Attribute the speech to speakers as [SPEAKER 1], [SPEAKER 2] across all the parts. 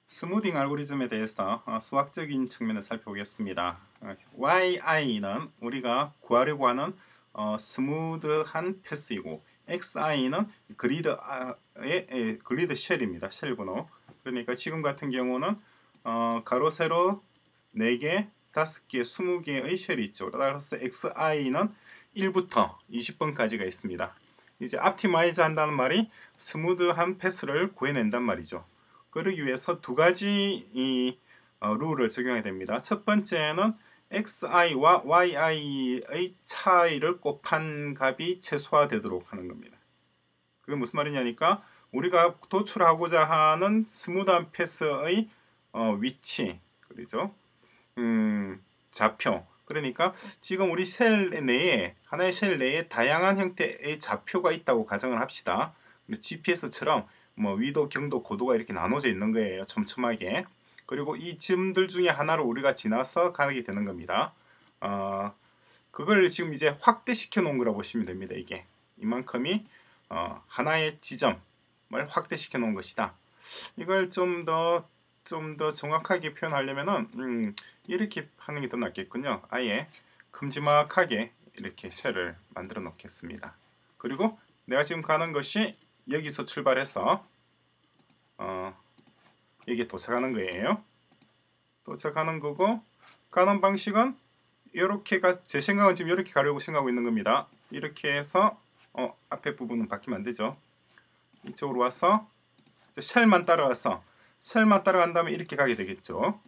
[SPEAKER 1] 스무딩 알고리즘에 대해서 수학적인 측면을 살펴보겠습니다. yi는 우리가 구하려고 하는 스무드한 패스이고 xi는 그리드 쉘입니다. 쉘 번호. 그러니까 지금 같은 경우는 가로 세로 4개, 5개, 20개의 쉘이 있죠. 따라서 xi는 1부터 20번까지가 있습니다. 이제 optimize 한다는 말이 스무드한 패스를 구해낸단 말이죠. 그러기 위해서 두 가지 룰을 적용해야 됩니다. 첫 번째는 xi와 yi의 차이를 곱한 값이 최소화되도록 하는 겁니다. 그게 무슨 말이냐니까 우리가 도출하고자 하는 스무드한 패스의 위치, 그렇죠? 좌표. 그러니까 지금 우리 셀 내에 하나의 셀 내에 다양한 형태의 좌표가 있다고 가정을 합시다. GPS처럼 뭐 위도, 경도, 고도가 이렇게 나눠져 있는 거예요. 촘촘하게. 그리고 이 점들 중에 하나로 우리가 지나서 가게 되는 겁니다. 그걸 지금 이제 확대시켜 놓은 거라고 보시면 됩니다. 이게 이만큼이 하나의 지점을 확대시켜 놓은 것이다. 이걸 좀 더 정확하게 표현하려면은 이렇게 하는 게 더 낫겠군요. 아예 큼지막하게 이렇게 셀을 만들어 놓겠습니다. 그리고 내가 지금 가는 것이 여기서 출발해서 여기에 도착하는 거예요. 도착하는 거고 가는 방식은 이렇게가 제 생각은 지금 이렇게 가려고 생각하고 있는 겁니다. 이렇게 해서 앞에 부분은 바뀌면 안 되죠. 이쪽으로 와서 셀만 따라가서 셀만 따라간 다음에 이렇게 가게 되겠죠.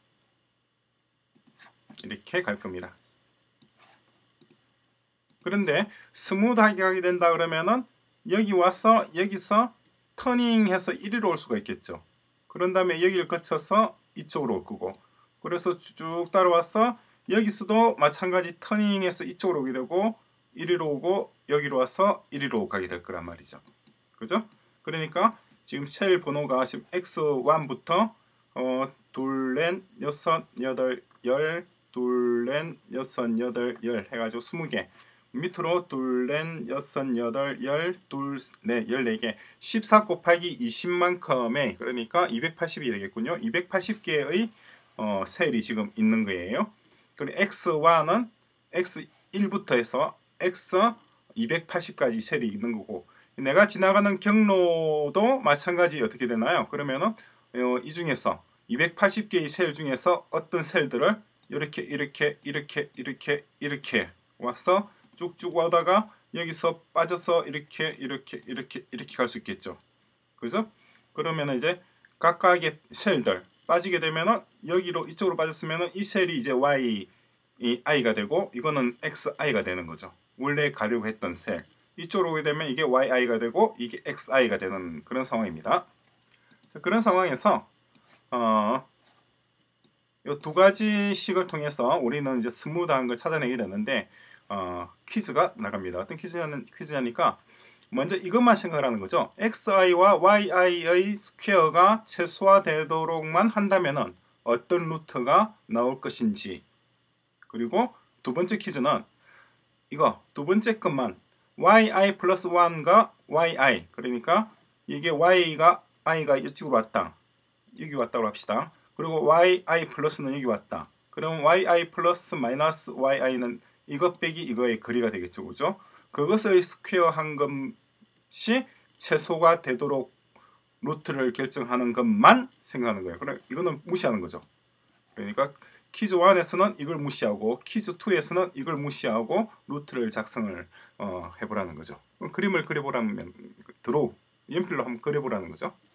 [SPEAKER 1] 이렇게 갈 겁니다. 그런데 스무드하게 가게 된다 그러면은 여기 와서 여기서 터닝해서 이리로 올 수가 있겠죠. 그런 다음에 여기를 거쳐서 이쪽으로 올 거고, 그래서 쭉 따라와서 여기서도 마찬가지 터닝해서 이쪽으로 오게 되고 이리로 오고 여기로 와서 이리로 가게 될 거란 말이죠. 그죠? 그러니까 지금 셀 번호가 지금 x1부터 둘, 넷, 여섯, 여덟, 열, 둘, 넷, 여섯, 여덟, 열 해가지고 20개. 밑으로 둘, 넷, 여섯, 여덟, 열, 둘, 넷, 14개. 14 곱하기 20만큼의 그러니까 280이 되겠군요. 280개의 셀이 지금 있는 거예요. 그리고 x1은 x1부터 해서 x280까지 셀이 있는 거고, 내가 지나가는 경로도 마찬가지 어떻게 되나요? 그러면은 이 중에서 280개의 셀 중에서 어떤 셀들을 이렇게 와서 쭉쭉 오다가 여기서 빠져서 이렇게 갈 수 있겠죠. 그죠? 그러면 이제 각각의 셀들 빠지게 되면은 여기로 이쪽으로 빠졌으면은 이 셀이 이제 yi가 되고 이거는 xi가 되는 거죠. 원래 가려고 했던 셀. 이쪽으로 오게 되면 이게 yi가 되고 이게 xi가 되는 그런 상황입니다. 자, 그런 상황에서 이 두 가지식을 통해서 우리는 이제 스무드한 걸 찾아내게 되는데 퀴즈가 나갑니다. 어떤 퀴즈냐니까 먼저 이것만 생각하는 거죠. xi와 yi의 스퀘어가 최소화되도록만 한다면은 어떤 루트가 나올 것인지. 그리고 두 번째 퀴즈는 이거 두 번째 것만 yi 플러스 1과 yi, 그러니까 이게 i가 이쪽으로 왔다, 여기 왔다고 합시다. 그리고 yi 플러스는 여기 왔다. 그럼 yi 플러스 마이너스 yi는 이것 빼기 이거의 거리가 되겠죠. 그죠? 그것을 스퀘어 한 것이 최소가 되도록 루트를 결정하는 것만 생각하는 거예요. 그럼 이거는 무시하는 거죠. 그러니까 퀴즈 1에서는 이걸 무시하고 퀴즈 2에서는 이걸 무시하고 루트를 작성을 해보라는 거죠. 그림을 그려보라면 드로우, 연필로 한번 그려보라는 거죠.